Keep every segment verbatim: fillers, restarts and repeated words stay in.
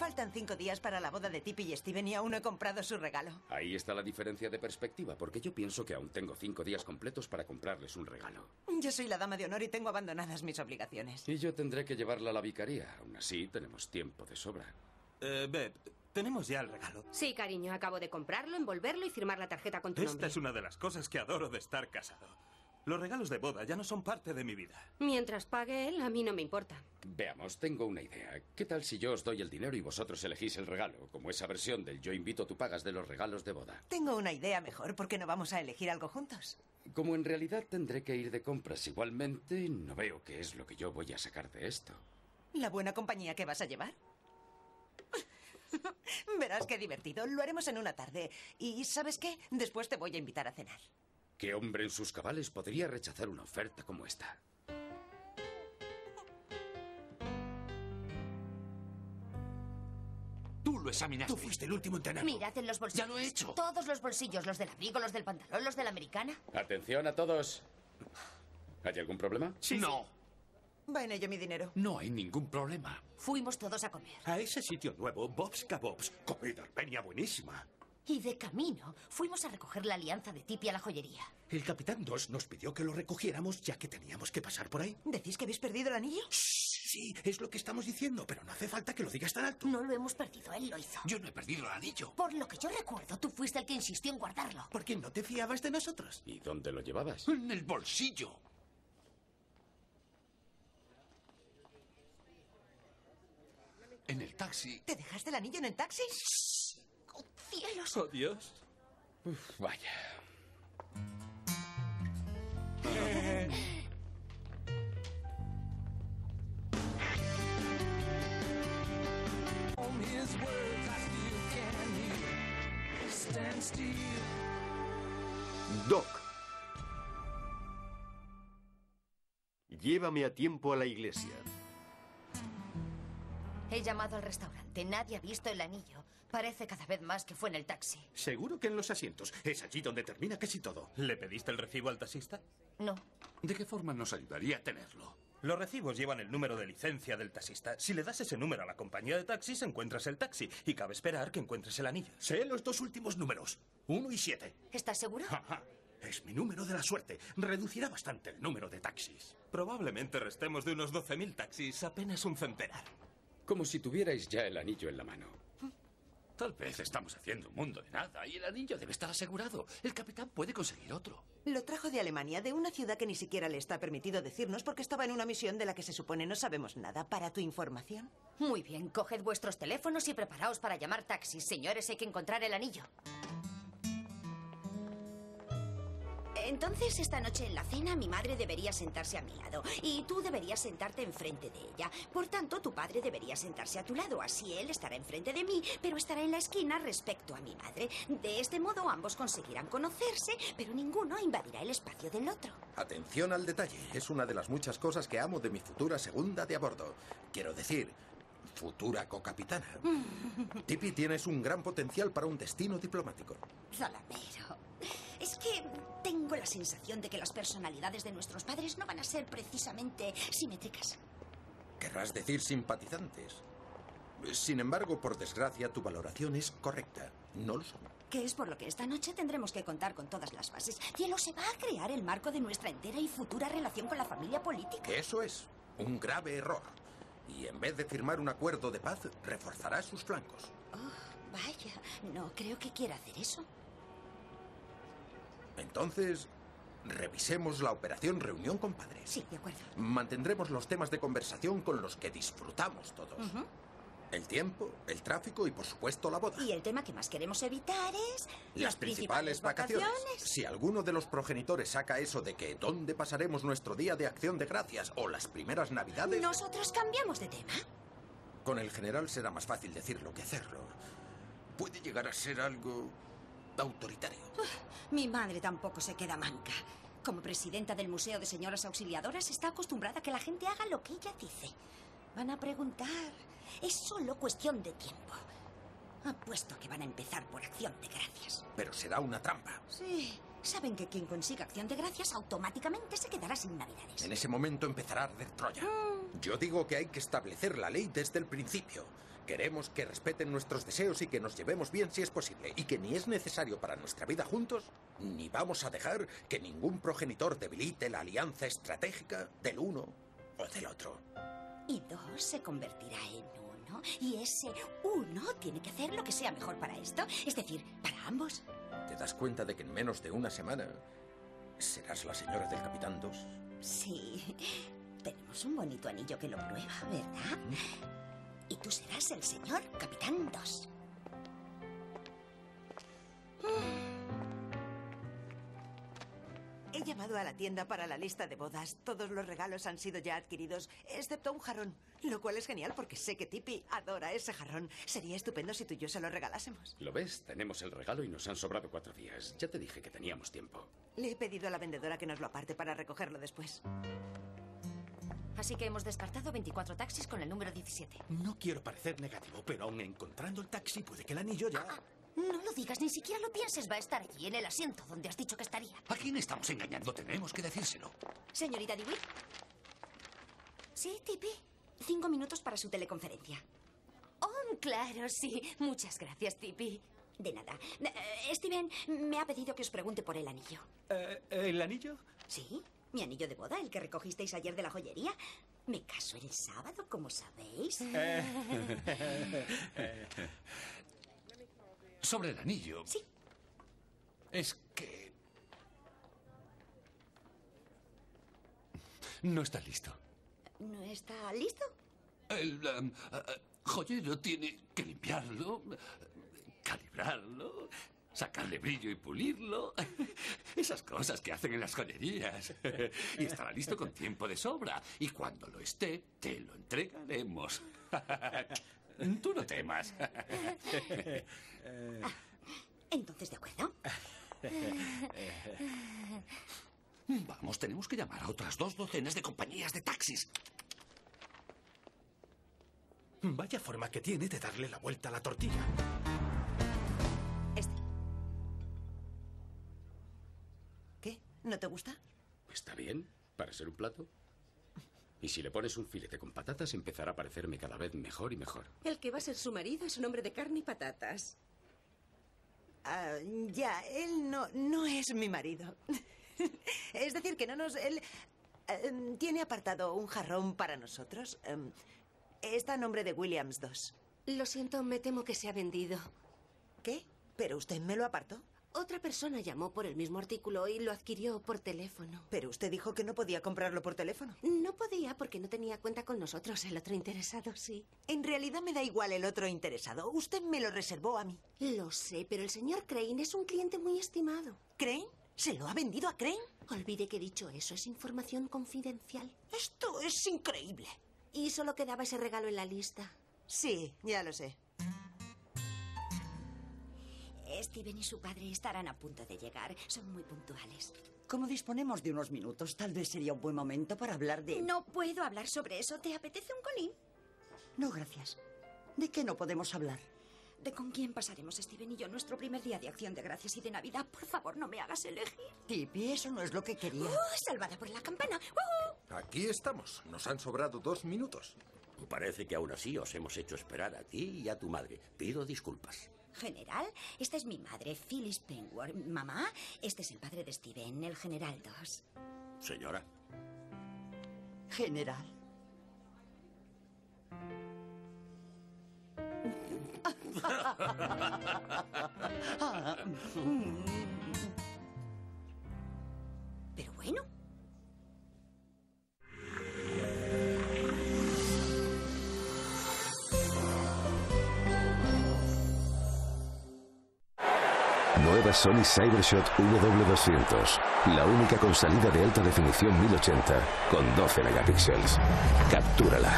Faltan cinco días para la boda de Tippy y Steven y aún no he comprado su regalo. Ahí está la diferencia de perspectiva, porque yo pienso que aún tengo cinco días completos para comprarles un regalo. Yo soy la dama de honor y tengo abandonadas mis obligaciones. Y yo tendré que llevarla a la vicaría. Aún así, tenemos tiempo de sobra. Eh, Beth, tenemos ya el regalo. Sí, cariño, acabo de comprarlo, envolverlo y firmar la tarjeta con tu Esta nombre. es una de las cosas que adoro de estar casado. Los regalos de boda ya no son parte de mi vida. Mientras pague él, a mí no me importa. Veamos, tengo una idea. ¿Qué tal si yo os doy el dinero y vosotros elegís el regalo? Como esa versión del yo invito, tú pagas de los regalos de boda. Tengo una idea mejor. ¿Por qué no vamos a elegir algo juntos? Como en realidad tendré que ir de compras igualmente, no veo qué es lo que yo voy a sacar de esto. ¿La buena compañía que vas a llevar? Verás qué divertido. Lo haremos en una tarde. Y ¿sabes qué? Después te voy a invitar a cenar. ¿Qué hombre en sus cabales podría rechazar una oferta como esta? Tú lo examinaste. Tú fuiste el último en tenerlo. Mirad en los bolsillos. Ya lo he hecho. Todos los bolsillos, los del abrigo, los del pantalón, los de la americana. Atención a todos. ¿Hay algún problema? Sí. No. Va en ello mi dinero. No hay ningún problema. Fuimos todos a comer. A ese sitio nuevo, Bob's Kabobs. Comida armenia buenísima. Y de camino fuimos a recoger la alianza de Tippy a la joyería. El capitán Dos nos pidió que lo recogiéramos ya que teníamos que pasar por ahí. ¿Decís que habéis perdido el anillo? Sí, es lo que estamos diciendo, pero no hace falta que lo digas tan alto. No lo hemos perdido, él lo hizo. Yo no he perdido el anillo. Por lo que yo recuerdo, tú fuiste el que insistió en guardarlo. Porque no te fiabas de nosotros. ¿Y dónde lo llevabas? En el bolsillo. En el taxi. ¿Te dejaste el anillo en el taxi? ¡Oh, cielos! ¡Oh, Dios! Uf, vaya. Doc. Llévame a tiempo a la iglesia. He llamado al restaurante. Nadie ha visto el anillo. Parece cada vez más que fue en el taxi. Seguro que en los asientos. Es allí donde termina casi todo. ¿Le pediste el recibo al taxista? No. ¿De qué forma nos ayudaría a tenerlo? Los recibos llevan el número de licencia del taxista. Si le das ese número a la compañía de taxis, encuentras el taxi. Y cabe esperar que encuentres el anillo. Sé los dos últimos números. Uno y siete. ¿Estás seguro? Ajá. Es mi número de la suerte. Reducirá bastante el número de taxis. Probablemente restemos de unos doce mil taxis, apenas un centenar. Como si tuvierais ya el anillo en la mano. Tal vez estamos haciendo un mundo de nada y el anillo debe estar asegurado. El capitán puede conseguir otro. Lo trajo de Alemania, de una ciudad que ni siquiera le está permitido decirnos porque estaba en una misión de la que se supone no sabemos nada. Para tu información. Muy bien, coged vuestros teléfonos y preparaos para llamar taxis. Señores, hay que encontrar el anillo. Entonces, esta noche en la cena, mi madre debería sentarse a mi lado y tú deberías sentarte enfrente de ella. Por tanto, tu padre debería sentarse a tu lado. Así él estará enfrente de mí, pero estará en la esquina respecto a mi madre. De este modo, ambos conseguirán conocerse, pero ninguno invadirá el espacio del otro. Atención al detalle. Es una de las muchas cosas que amo de mi futura segunda de a bordo. Quiero decir, futura cocapitana. Tippy, tienes un gran potencial para un destino diplomático. Zalamero. Es que tengo la sensación de que las personalidades de nuestros padres no van a ser precisamente simétricas. Querrás decir simpatizantes. Sin embargo, por desgracia, tu valoración es correcta. No lo son. Que es por lo que esta noche tendremos que contar con todas las bases. Cielo, se va a crear el marco de nuestra entera y futura relación con la familia política. Eso es un grave error. Y en vez de firmar un acuerdo de paz, reforzará sus flancos. Oh, vaya, no creo que quiera hacer eso. Entonces, revisemos la operación Reunión con Padres. Sí, de acuerdo. Mantendremos los temas de conversación con los que disfrutamos todos. Uh-huh. El tiempo, el tráfico y, por supuesto, la boda. Y el tema que más queremos evitar es... Las principales vacaciones. vacaciones. Si alguno de los progenitores saca eso de que ¿dónde pasaremos nuestro día de acción de gracias? O las primeras navidades... Nosotros cambiamos de tema. Con el general será más fácil decirlo que hacerlo. Puede llegar a ser algo... autoritario. Uf, mi madre tampoco se queda manca. Como presidenta del Museo de Señoras Auxiliadoras está acostumbrada a que la gente haga lo que ella dice. Van a preguntar. Es solo cuestión de tiempo. Apuesto que van a empezar por acción de gracias. Pero será una trampa. Sí. Saben que quien consiga acción de gracias automáticamente se quedará sin navidades. En ese momento empezará a arder Troya. Mm. Yo digo que hay que establecer la ley desde el principio. Queremos que respeten nuestros deseos y que nos llevemos bien si es posible, y que ni es necesario para nuestra vida juntos, ni vamos a dejar que ningún progenitor debilite la alianza estratégica del uno o del otro. Y dos se convertirá en uno, y ese uno tiene que hacer lo que sea mejor para esto, es decir, para ambos. ¿Te das cuenta de que en menos de una semana serás la señora del Capitán dos? Sí, tenemos un bonito anillo que lo prueba, ¿verdad? ¿Mm? Y tú serás el señor Capitán dos. He llamado a la tienda para la lista de bodas. Todos los regalos han sido ya adquiridos, excepto un jarrón. Lo cual es genial porque sé que Tippy adora ese jarrón. Sería estupendo si tú y yo se lo regalásemos. ¿Lo ves? Tenemos el regalo y nos han sobrado cuatro días. Ya te dije que teníamos tiempo. Le he pedido a la vendedora que nos lo aparte para recogerlo después. Así que hemos descartado veinticuatro taxis con el número diecisiete. No quiero parecer negativo, pero aún encontrando el taxi puede que el anillo ya... Ah, no lo digas, ni siquiera lo pienses. Va a estar allí, en el asiento donde has dicho que estaría. ¿A quién estamos engañando? Tenemos que decírselo. Señorita DeWitt. Sí, Tippy. Cinco minutos para su teleconferencia. Oh, claro, sí. Muchas gracias, Tippy. De nada. Eh, Steven me ha pedido que os pregunte por el anillo. Eh, ¿El anillo? Sí. Mi anillo de boda, el que recogisteis ayer de la joyería. Me caso el sábado, como sabéis. Sobre el anillo. Sí. Es que... no está listo. ¿No está listo? El um, uh, joyero tiene que limpiarlo, calibrarlo, sacarle brillo y pulirlo. Esas cosas que hacen en las joyerías. Y estará listo con tiempo de sobra. Y cuando lo esté, te lo entregaremos. Tú no temas. Ah, entonces, ¿de acuerdo? Vamos, tenemos que llamar a otras dos docenas de compañías de taxis. Vaya forma que tiene de darle la vuelta a la tortilla. Este. ¿Qué? ¿No te gusta? Está bien, para ser un plato. Y si le pones un filete con patatas, empezará a parecerme cada vez mejor y mejor. El que va a ser su marido es un hombre de carne y patatas. Ah, ya, él no, no es mi marido. Es decir, que no nos... Él eh, tiene apartado un jarrón para nosotros. Eh, está a nombre de Williams dos. Lo siento, me temo que se ha vendido. ¿Qué? ¿Pero usted me lo apartó? Otra persona llamó por el mismo artículo y lo adquirió por teléfono. Pero usted dijo que no podía comprarlo por teléfono. No podía porque no tenía cuenta con nosotros. El otro interesado, sí. En realidad me da igual el otro interesado. Usted me lo reservó a mí. Lo sé, pero el señor Crane es un cliente muy estimado. ¿Crane? ¿Se lo ha vendido a Crane? Olvide que he dicho eso. Es información confidencial. Esto es increíble. Y solo quedaba ese regalo en la lista. Sí, ya lo sé. Steven y su padre estarán a punto de llegar. Son muy puntuales. Como disponemos de unos minutos, tal vez sería un buen momento para hablar de... No puedo hablar sobre eso. ¿Te apetece un colín? No, gracias. ¿De qué no podemos hablar? De con quién pasaremos Steven y yo nuestro primer día de Acción de Gracias y de Navidad. Por favor, no me hagas elegir. Tippy, eso no es lo que quería. ¡Uh! Salvada por la campana. ¡Uh! Aquí estamos. Nos han sobrado dos minutos. Parece que aún así os hemos hecho esperar a ti y a tu madre. Pido disculpas. General, esta es mi madre, Phyllis Penward. Mamá, este es el padre de Steven, el General dos. Señora. General. Pero bueno. Nueva Sony Cybershot W doscientos, la única con salida de alta definición mil ochenta, con doce megapíxeles. Captúrala.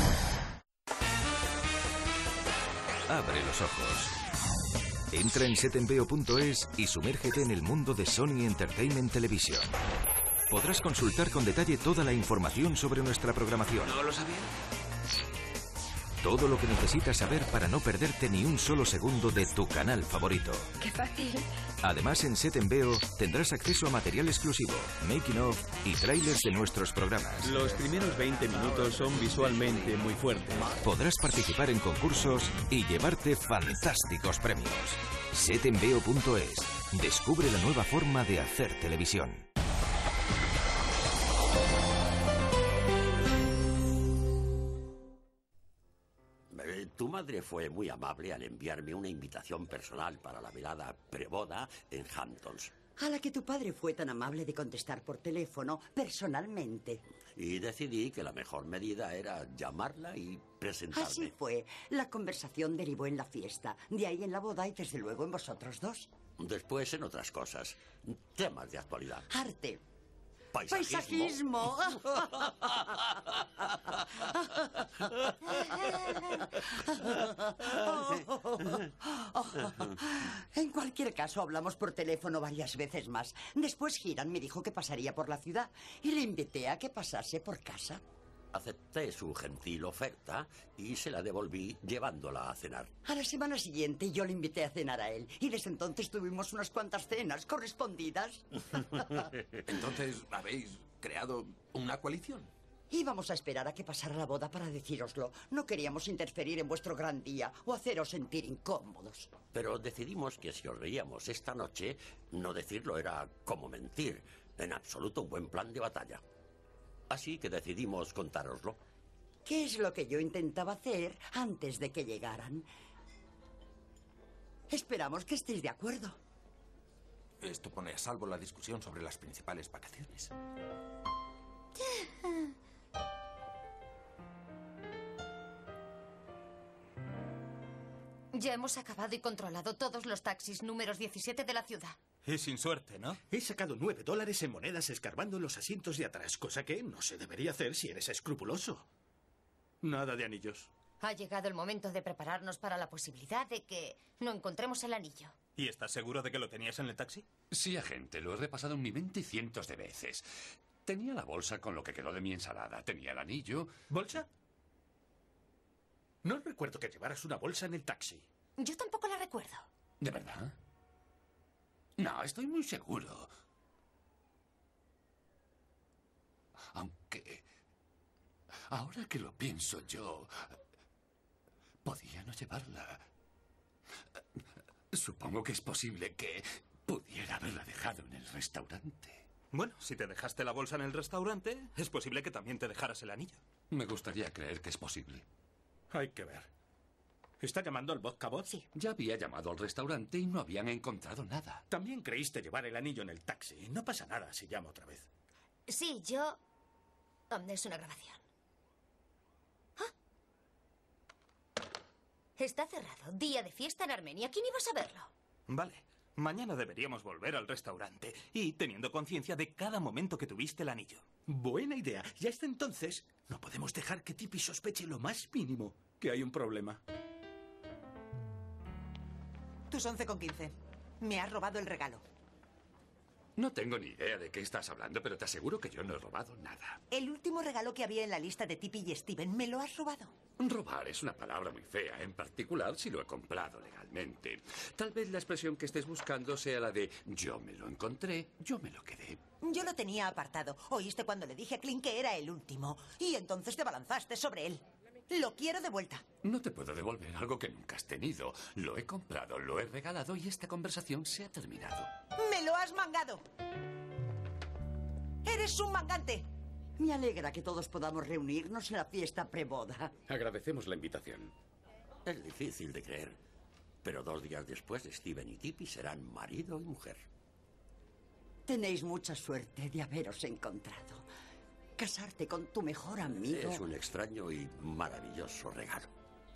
Abre los ojos. Entra en setenveo punto es y sumérgete en el mundo de Sony Entertainment Television. Podrás consultar con detalle toda la información sobre nuestra programación. ¿No lo sabía? Todo lo que necesitas saber para no perderte ni un solo segundo de tu canal favorito. ¡Qué fácil! Además, en Set en Veo tendrás acceso a material exclusivo, making of y trailers de nuestros programas. Los primeros veinte minutos son visualmente muy fuertes. Podrás participar en concursos y llevarte fantásticos premios. set en veo punto es. Descubre la nueva forma de hacer televisión. Eh, Tu madre fue muy amable al enviarme una invitación personal para la velada preboda en Hamptons. A la que tu padre fue tan amable de contestar por teléfono personalmente. Y decidí que la mejor medida era llamarla y presentarme. Así fue. La conversación derivó en la fiesta. De ahí en la boda y desde luego en vosotros dos. Después en otras cosas. Temas de actualidad. Arte. Paisajismo. Paisajismo. En cualquier caso, hablamos por teléfono varias veces más. Después Hiram me dijo que pasaría por la ciudad y le invité a que pasase por casa. Acepté su gentil oferta y se la devolví llevándola a cenar. A la semana siguiente yo le invité a cenar a él y desde entonces tuvimos unas cuantas cenas correspondidas. Entonces, ¿habéis creado una coalición? Íbamos a esperar a que pasara la boda para decíroslo. No queríamos interferir en vuestro gran día o haceros sentir incómodos. Pero decidimos que si os veíamos esta noche, no decirlo era como mentir. En absoluto un buen plan de batalla. Así que decidimos contároslo. ¿Qué es lo que yo intentaba hacer antes de que llegaran? Esperamos que estéis de acuerdo. Esto pone a salvo la discusión sobre las principales vacaciones. Ya hemos acabado y controlado todos los taxis números diecisiete de la ciudad. Y sin suerte, ¿no? He sacado nueve dólares en monedas escarbando en los asientos de atrás, cosa que no se debería hacer si eres escrupuloso. Nada de anillos. Ha llegado el momento de prepararnos para la posibilidad de que no encontremos el anillo. ¿Y estás seguro de que lo tenías en el taxi? Sí, agente, lo he repasado en mi mente cientos de veces. Tenía la bolsa con lo que quedó de mi ensalada. Tenía el anillo. ¿Bolsa? No recuerdo que llevaras una bolsa en el taxi. Yo tampoco la recuerdo. ¿De verdad? No, estoy muy seguro. Aunque... ahora que lo pienso yo... podía no llevarla. Supongo que es posible que pudiera haberla dejado en el restaurante. Bueno, si te dejaste la bolsa en el restaurante, es posible que también te dejaras el anillo. Me gustaría creer que es posible. Hay que ver. ¿Está llamando al Vodka Bot? Sí. Ya había llamado al restaurante y no habían encontrado nada. También creíste llevar el anillo en el taxi. No pasa nada si llamo otra vez. Sí, yo... Um, es una grabación. ¿Ah? Está cerrado. Día de fiesta en Armenia. ¿Quién iba a saberlo? Vale. Mañana deberíamos volver al restaurante y teniendo conciencia de cada momento que tuviste el anillo. Buena idea. Y hasta entonces no podemos dejar que Tippy sospeche lo más mínimo que hay un problema. Tus once con quince. Me has robado el regalo. No tengo ni idea de qué estás hablando, pero te aseguro que yo no he robado nada. El último regalo que había en la lista de Tippy y Steven, ¿me lo has robado? Robar es una palabra muy fea, en particular si lo he comprado legalmente. Tal vez la expresión que estés buscando sea la de yo me lo encontré, yo me lo quedé. Yo lo tenía apartado. Oíste cuando le dije a Clint que era el último. Y entonces te balanzaste sobre él. Lo quiero de vuelta. No te puedo devolver algo que nunca has tenido. Lo he comprado, lo he regalado y esta conversación se ha terminado. ¡Me lo has mangado! ¡Eres un mangante! Me alegra que todos podamos reunirnos en la fiesta preboda. Agradecemos la invitación. Es difícil de creer, pero dos días después Steven y Tippy serán marido y mujer. Tenéis mucha suerte de haberos encontrado. Casarte con tu mejor amigo... Es un extraño y maravilloso regalo.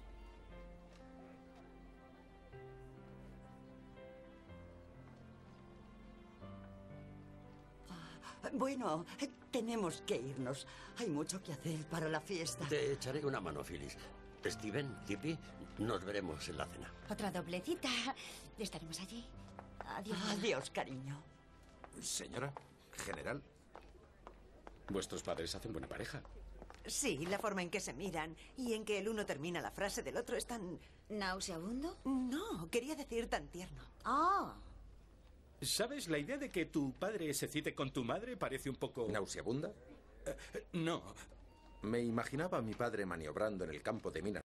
Bueno, tenemos que irnos. Hay mucho que hacer para la fiesta. Te echaré una mano, Phyllis. Steven, Tippy, nos veremos en la cena. Otra doblecita. Estaremos allí. Adiós. Adiós, cariño. Señora, general. Vuestros padres hacen buena pareja. Sí, la forma en que se miran y en que el uno termina la frase del otro es tan... ¿Nauseabundo? No, quería decir tan tierno. Ah. ¿Sabes? La idea de que tu padre se cite con tu madre parece un poco... ¿Nauseabunda? Eh, no. Me imaginaba a mi padre maniobrando en el campo de minas